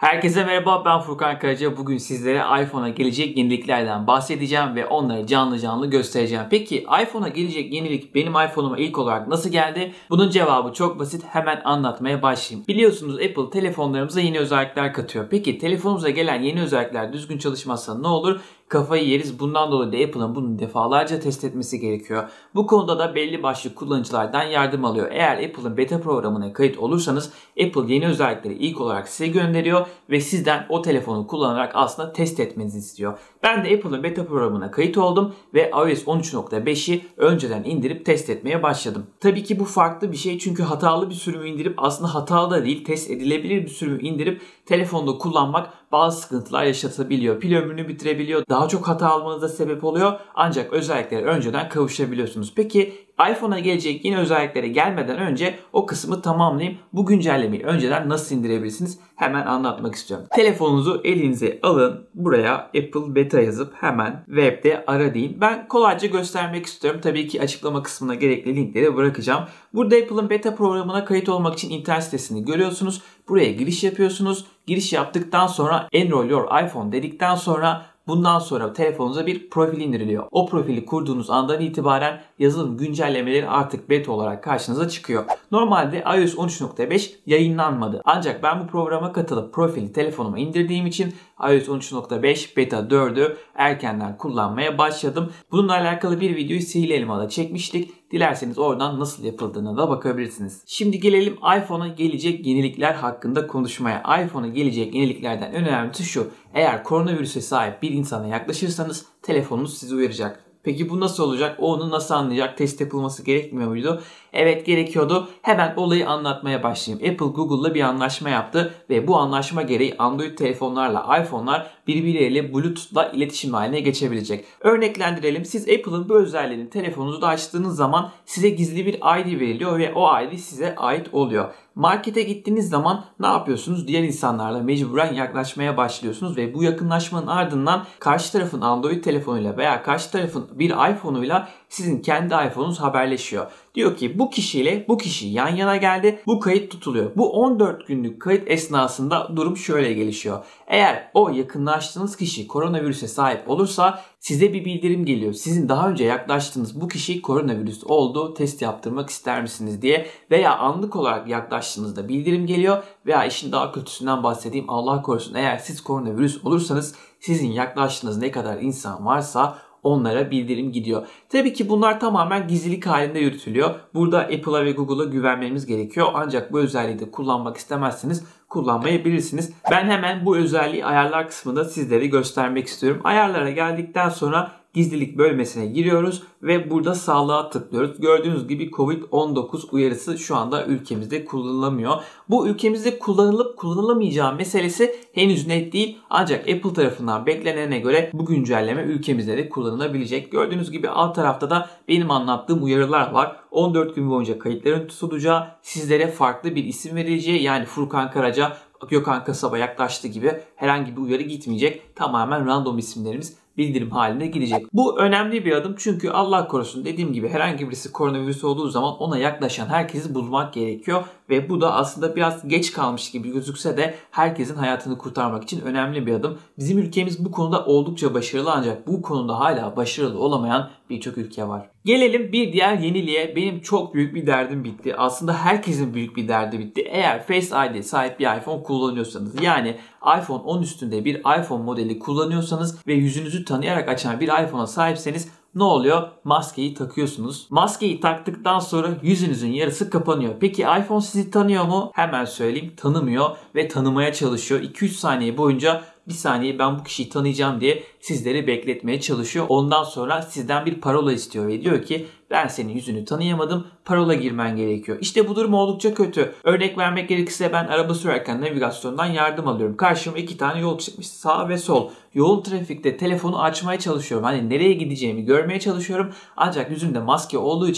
Herkese merhaba, ben Furkan Karaca. Bugün sizlere iPhone'a gelecek yeniliklerden bahsedeceğim ve onları canlı canlı göstereceğim. Peki iPhone'a gelecek yenilik benim iPhone'uma ilk olarak nasıl geldi? Bunun cevabı çok basit, hemen anlatmaya başlayayım. Biliyorsunuz Apple telefonlarımıza yeni özellikler katıyor. Peki telefonumuza gelen yeni özellikler düzgün çalışmazsa ne olur? Kafayı yeriz. Bundan dolayı da Apple'ın bunu defalarca test etmesi gerekiyor. Bu konuda da belli başlı kullanıcılardan yardım alıyor. Eğer Apple'ın beta programına kayıt olursanız Apple yeni özellikleri ilk olarak size gönderiyor ve sizden o telefonu kullanarak aslında test etmenizi istiyor. Ben de Apple'ın beta programına kayıt oldum ve iOS 13.5'i önceden indirip test etmeye başladım. Tabii ki bu farklı bir şey, çünkü hatalı bir sürümü indirip, aslında hatalı da değil, test edilebilir bir sürümü indirip telefonda kullanmak bazı sıkıntılar yaşatabiliyor. Pil ömrünü bitirebiliyor. Daha çok hata almanıza sebep oluyor. Ancak özelliklere önceden kavuşabiliyorsunuz. Peki iPhone'a gelecek yeni özelliklere gelmeden önce o kısmı tamamlayayım. Bu güncellemeyi önceden nasıl indirebilirsiniz? Hemen anlatmak istiyorum. Telefonunuzu elinize alın. Buraya Apple Beta yazıp hemen webde ara deyin. Ben kolayca göstermek istiyorum. Tabii ki açıklama kısmına gerekli linkleri bırakacağım. Burada Apple'ın beta programına kayıt olmak için internet sitesini görüyorsunuz. Buraya giriş yapıyorsunuz. Giriş yaptıktan sonra Enroll Your iPhone dedikten sonra bundan sonra telefonunuza bir profil indiriliyor. O profili kurduğunuz andan itibaren yazılım güncellemeleri artık beta olarak karşınıza çıkıyor. Normalde iOS 13.5 yayınlanmadı. Ancak ben bu programa katılıp profili telefonuma indirdiğim için iOS 13.5 beta 4'ü erkenden kullanmaya başladım. Bununla alakalı bir videoyu Sihirli Elma'da çekmiştik. Dilerseniz oradan nasıl yapıldığına da bakabilirsiniz. Şimdi gelelim iPhone'a gelecek yenilikler hakkında konuşmaya. iPhone'a gelecek yeniliklerden önemlisi şu: eğer koronavirüse sahip bir insana yaklaşırsanız telefonunuz sizi uyaracak. Peki bu nasıl olacak? O onu nasıl anlayacak? Test yapılması gerekmiyor muydu? Evet, gerekiyordu. Hemen olayı anlatmaya başlayayım. Apple Google'la bir anlaşma yaptı ve bu anlaşma gereği Android telefonlarla iPhone'lar birbirleriyle Bluetooth'la iletişim haline geçebilecek. Örneklendirelim. Siz Apple'ın bu özelliğini telefonunuza açtığınız zaman size gizli bir ID veriliyor ve o ID size ait oluyor. Markete gittiğiniz zaman ne yapıyorsunuz? Diğer insanlarla mecburen yaklaşmaya başlıyorsunuz ve bu yakınlaşmanın ardından karşı tarafın Android telefonuyla veya karşı tarafın bir iPhone'uyla sizin kendi iPhone'unuz haberleşiyor. Diyor ki bu kişiyle bu kişi yan yana geldi. Bu kayıt tutuluyor. Bu 14 günlük kayıt esnasında durum şöyle gelişiyor. Eğer o yakınlaştığınız kişi koronavirüse sahip olursa size bir bildirim geliyor. Sizin daha önce yaklaştığınız bu kişi koronavirüs oldu, test yaptırmak ister misiniz diye, veya anlık olarak yaklaştığınızda bildirim geliyor, veya işin daha kötüsünden bahsedeyim, Allah korusun, eğer siz koronavirüs olursanız sizin yaklaştığınız ne kadar insan varsa onlara bildirim gidiyor. Tabii ki bunlar tamamen gizlilik halinde yürütülüyor. Burada Apple'a ve Google'a güvenmemiz gerekiyor. Ancak bu özelliği de kullanmak istemezseniz kullanmayabilirsiniz. Ben hemen bu özelliği ayarlar kısmında sizlere göstermek istiyorum. Ayarlara geldikten sonra gizlilik bölmesine giriyoruz ve burada sağlığa tıklıyoruz. Gördüğünüz gibi Covid-19 uyarısı şu anda ülkemizde kullanılamıyor. Bu ülkemizde kullanılıp kullanılamayacağı meselesi henüz net değil. Ancak Apple tarafından beklenene göre bu güncelleme ülkemizde de kullanılabilecek. Gördüğünüz gibi alt tarafta da benim anlattığım uyarılar var. 14 gün boyunca kayıtların tutulacağı, sizlere farklı bir isim verileceği, yani Furkan Karaca, Gökhan Kasaba yaklaştı gibi herhangi bir uyarı gitmeyecek. Tamamen random isimlerimiz bildirim haline gidecek. Bu önemli bir adım, çünkü Allah korusun, dediğim gibi herhangi birisi koronavirüs olduğu zaman ona yaklaşan herkesi bulmak gerekiyor ve bu da aslında biraz geç kalmış gibi gözükse de herkesin hayatını kurtarmak için önemli bir adım. Bizim ülkemiz bu konuda oldukça başarılı, ancak bu konuda hala başarılı olamayan birçok ülke var. Gelelim bir diğer yeniliğe. Benim çok büyük bir derdim bitti. Aslında herkesin büyük bir derdi bitti. Eğer Face ID sahip bir iPhone kullanıyorsanız, yani iPhone 10 üstünde bir iPhone modeli kullanıyorsanız ve yüzünüzü tanıyarak açan bir iPhone'a sahipseniz ne oluyor? Maskeyi takıyorsunuz. Maskeyi taktıktan sonra yüzünüzün yarısı kapanıyor. Peki iPhone sizi tanıyor mu? Hemen söyleyeyim, tanımıyor ve tanımaya çalışıyor. 2-3 saniye boyunca bir saniye ben bu kişiyi tanıyacağım diye sizleri bekletmeye çalışıyor. Ondan sonra sizden bir parola istiyor ve diyor ki ben senin yüzünü tanıyamadım, parola girmen gerekiyor. İşte bu durum oldukça kötü. Örnek vermek gerekirse ben araba sürerken navigasyondan yardım alıyorum. Karşıma 2 tane yol çıkmış, sağ ve sol. Yoğun trafikte telefonu açmaya çalışıyorum. Hani nereye gideceğimi görmeye çalışıyorum. Ancak yüzümde maske olduğu için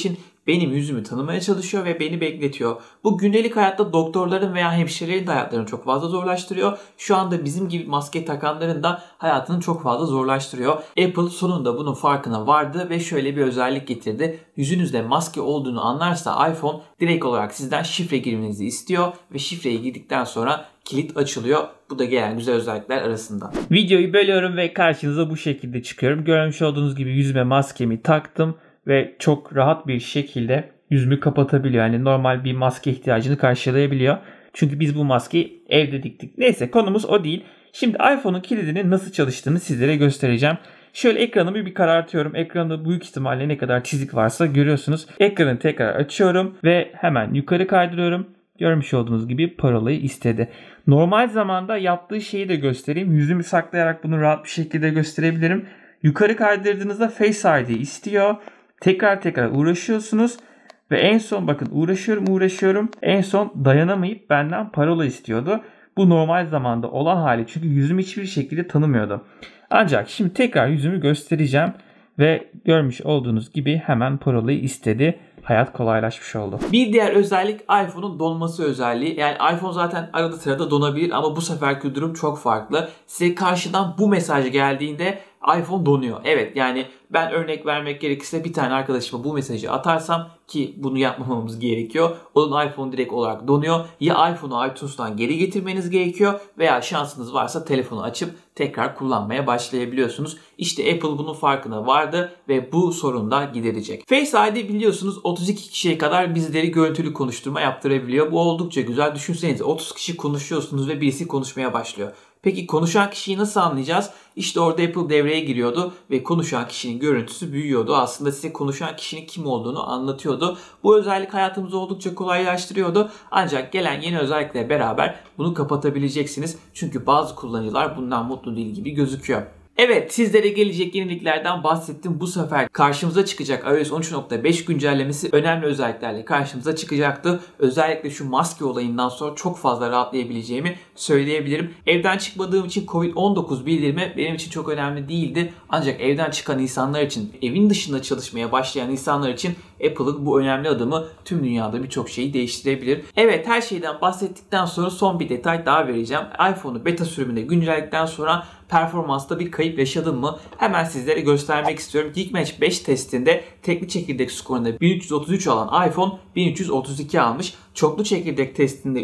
benim yüzümü tanımaya çalışıyor ve beni bekletiyor. Bu gündelik hayatta doktorların veya hemşirelerin de hayatlarını çok fazla zorlaştırıyor. Şu anda bizim gibi maske takanların da hayatını çok fazla zorlaştırıyor. Apple sonunda bunun farkına vardı ve şöyle bir özellik getirdi. Yüzünüzde maske olduğunu anlarsa iPhone direkt olarak sizden şifre girmenizi istiyor ve şifreyi girdikten sonra kilit açılıyor. Bu da gelen güzel özellikler arasında. Videoyu bölüyorum ve karşınıza bu şekilde çıkıyorum. Görmüş olduğunuz gibi yüzüme maskemi taktım ve çok rahat bir şekilde yüzümü kapatabiliyor. Yani normal bir maske ihtiyacını karşılayabiliyor. Çünkü biz bu maskeyi evde diktik. Neyse, konumuz o değil. Şimdi iPhone'un kilidinin nasıl çalıştığını sizlere göstereceğim. Şöyle ekranımı bir karartıyorum. Ekranda büyük ihtimalle ne kadar çizik varsa görüyorsunuz. Ekranı tekrar açıyorum ve hemen yukarı kaydırıyorum. Görmüş olduğunuz gibi parolayı istedi. Normal zamanda yaptığı şeyi de göstereyim. Yüzümü saklayarak bunu rahat bir şekilde gösterebilirim. Yukarı kaydırdığınızda Face ID istiyor. Tekrar uğraşıyorsunuz. Ve en son bakın uğraşıyorum. En son dayanamayıp benden parola istiyordu. Bu normal zamanda olan hali. Çünkü yüzümü hiçbir şekilde tanımıyordu. Ancak şimdi tekrar yüzümü göstereceğim. Ve görmüş olduğunuz gibi hemen parolayı istedi. Hayat kolaylaşmış oldu. Bir diğer özellik iPhone'un donması özelliği. Yani iPhone zaten arada sırada donabilir ama bu seferki durum çok farklı. Size karşıdan bu mesaj geldiğinde iPhone donuyor. Evet, yani ben örnek vermek gerekirse bir tane arkadaşıma bu mesajı atarsam, ki bunu yapmamamız gerekiyor, onun iPhone direkt olarak donuyor. Ya iPhone'u iTunes'tan geri getirmeniz gerekiyor veya şansınız varsa telefonu açıp tekrar kullanmaya başlayabiliyorsunuz. İşte Apple bunun farkına vardı ve bu sorunu da giderecek. Face ID biliyorsunuz 32 kişiye kadar bizleri görüntülü konuşturma yaptırabiliyor. Bu oldukça güzel. Düşünsenize 30 kişi konuşuyorsunuz ve birisi konuşmaya başlıyor. Peki konuşan kişiyi nasıl anlayacağız? İşte orada Apple devreye giriyordu ve konuşan kişinin görüntüsü büyüyordu. Aslında size konuşan kişinin kim olduğunu anlatıyordu. Bu özellik hayatımızı oldukça kolaylaştırıyordu. Ancak gelen yeni özellikle beraber bunu kapatabileceksiniz. Çünkü bazı kullanıcılar bundan mutlu değil gibi gözüküyor. Evet, sizlere gelecek yeniliklerden bahsettim. Bu sefer karşımıza çıkacak iOS 13.5 güncellemesi önemli özelliklerle karşımıza çıkacaktı. Özellikle şu maske olayından sonra çok fazla rahatlayabileceğimi söyleyebilirim. Evden çıkmadığım için Covid-19 bildirimi benim için çok önemli değildi. Ancak evden çıkan insanlar için, evin dışında çalışmaya başlayan insanlar için Apple'ın bu önemli adımı tüm dünyada birçok şeyi değiştirebilir. Evet, her şeyden bahsettikten sonra son bir detay daha vereceğim. iPhone'u beta sürümünde güncelledikten sonra performansta bir kayıp yaşadım mı? Hemen sizlere göstermek istiyorum. Geekbench 5 testinde tekli çekirdek skorunda 1333 alan iPhone 1332 almış. Çoklu çekirdek testinde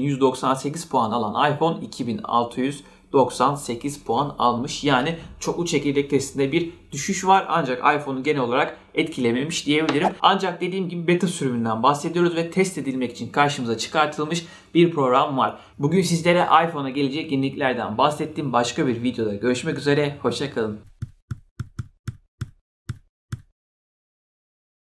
3198 puan alan iPhone 2698 puan almış. Yani çoklu çekirdek testinde bir düşüş var ancak iPhone'u genel olarak etkilememiş diyebilirim. Ancak dediğim gibi beta sürümünden bahsediyoruz ve test edilmek için karşımıza çıkartılmış bir program var. Bugün sizlere iPhone'a gelecek yeniliklerden bahsettiğim başka bir videoda görüşmek üzere. Hoşça kalın.